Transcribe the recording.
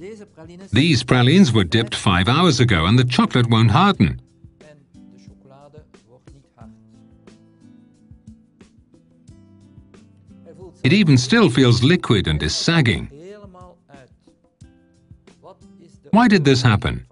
These pralines were dipped 5 hours ago and the chocolate won't harden. It even still feels liquid and is sagging. Why did this happen?